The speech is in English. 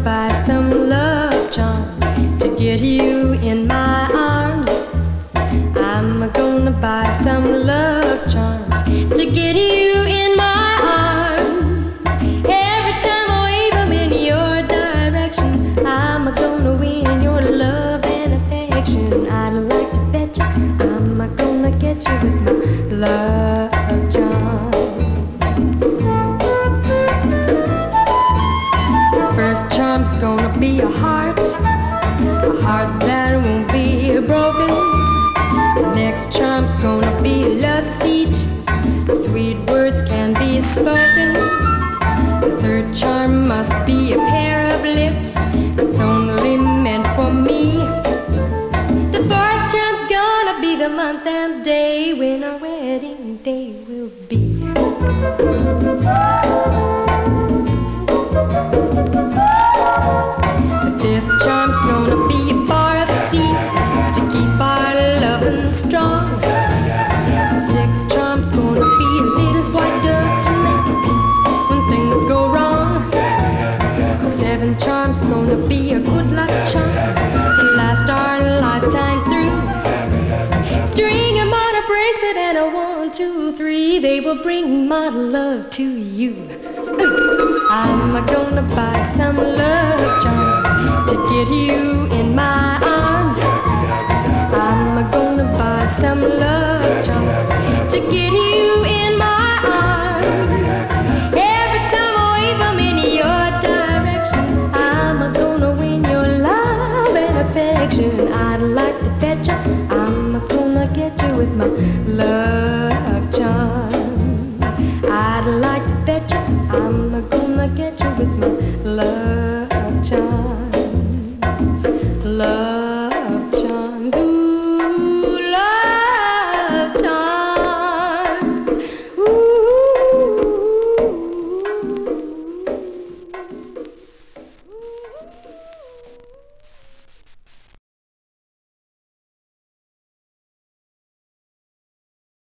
buy some love charms to get you in my arms. I'm gonna buy some love charms to get you in my arms. Every time I wave them in your direction, I'm gonna win your love and affection. I'd like to bet you I'm gonna get you with my love charms. First charm's gonna be a heart that won't be broken. The next charm's gonna be a love seat, sweet words can be spoken. The third charm must be a pair of lips that's only meant for me. The fourth charm's gonna be the month and day when our wedding day will be. The fifth charm's gonna be a bar of steel to keep our loving strong. The sixth charm's gonna be a little white dove to make a peace when things go wrong. The seventh charm's gonna be a good luck charm to last our lifetime through. String 'em on a bracelet and a 1, 2, 3, they will bring my love to you. I'm gonna buy some love charms to get you in my arms. I'm gonna buy some love charms to get you